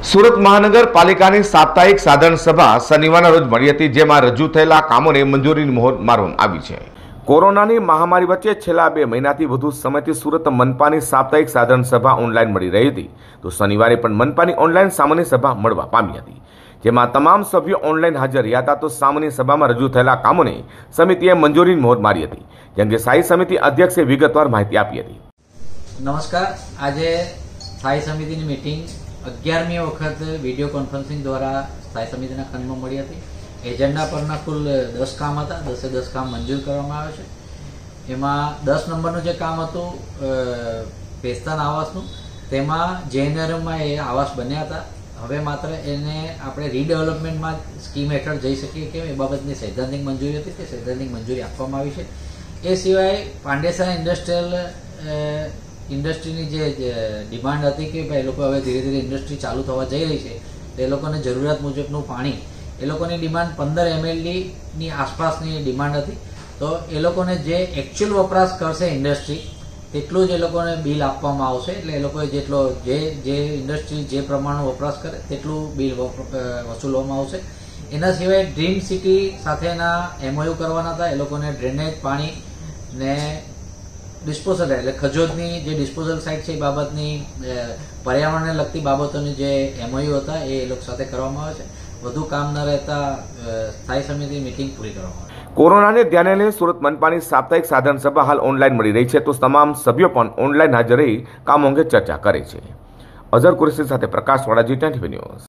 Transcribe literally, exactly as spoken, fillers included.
સુરત મહાનગરપાલિકાની સાપ્તાહિક સાધારણ સભા શનિવારના રોજ મળી હતી, જેમાં રજૂ થયેલા કામોને મંજૂરીની મહોર મારવામાં આવી છે। કોરોનાની મહામારી વચ્ચે છેલ્લા બે મહિનાથી વધુ સમયથી સુરત મનપાની સાપ્તાહિક સાધારણ સભા ઓનલાઈન મળી રહી હતી, તો શનિવારે પણ મનપાની ઓનલાઈન સામાન્ય સભા મળવા પામી હતી, જેમાં તમામ સભ્યો ઓનલાઈન હાજર રહ્યા હતા। તો સામાન્ય સભામાં રજૂ થયેલા કામોને સમિતિએ મંજૂરીની મહોર મારી હતી, જેમ કે સ્થાયી સમિતિ અધ્યક્ષે વિગતવાર માહિતી આપી હતી। નમસ્કાર, આજે સ્થાયી સમિતિની મીટિંગ અગિયારમી વખત વિડીયો કોન્ફરન્સિંગ દ્વારા સ્થાયી સમિતિના ખંડમાં મળી હતી। એજન્ડા પરના કુલ દસ કામ હતા, દસે દસ કામ મંજૂર કરવામાં આવે છે। એમાં દસ નંબરનું જે કામ હતું પેસ્તાન આવાસનું, તેમાં જૈનરમાં એ આવાસ બન્યા હતા। હવે માત્ર એને આપણે રીડેવલપમેન્ટમાં સ્કીમ હેઠળ જઈ શકીએ કે એ બાબતની સૈદ્ધાંતિક મંજૂરી હતી, તે સૈદ્ધાંતિક મંજૂરી આપવામાં આવી છે। એ સિવાય પાંડેસરા ઇન્ડસ્ટ્રીયલ ઇન્ડસ્ટ્રીની જે ડિમાન્ડ હતી કે ભાઈ એ લોકો હવે ધીરે ધીરે ઇન્ડસ્ટ્રી ચાલુ થવા જઈ રહી છે, તો એ લોકોને જરૂરિયાત મુજબનું પાણી, એ લોકોની ડિમાન્ડ પંદર એમએલડીની આસપાસની ડિમાન્ડ હતી, તો એ લોકોને જે એકચ્યુઅલ વપરાશ કરશે ઇન્ડસ્ટ્રી તેટલું જ એ લોકોને બિલ આપવામાં આવશે। એટલે એ લોકોએ જેટલો જે જે ઇન્ડસ્ટ્રી જે પ્રમાણનો વપરાશ કરે તેટલું બિલ વસૂલવામાં આવશે। એના સિવાય ડ્રીમ સિટી સાથેના એમઓયુ કરવાના હતા, એ લોકોને ડ્રેનેજ પાણી ને ડિસ્પોઝલ એટલે ખજોદની જે ડિસ્પોઝલ સાઇટ છે એ બાબતની પર્યાવરણને લગતી બાબતોની જે એમઓયુ હતા એ લોકો સાથે કરવામાં આવે છે। વધુ કામ ન રહેતા સ્થાયી સમિતિ મીટિંગ પૂરી કરવામાં આવે છે। કોરોનાને ધ્યાને લઈ સુરત મનપાની સાપ્તાહિક સાધારણ સભા હાલ ઓનલાઈન મળી રહી છે, તો તમામ સભ્યો પણ ઓનલાઈન હાજર રહી કામો અંગે ચર્ચા કરે છે। અઝર કુરેશી સાથે પ્રકાશ વાળાજી, ટ્વેન્ટી ન્યૂઝ।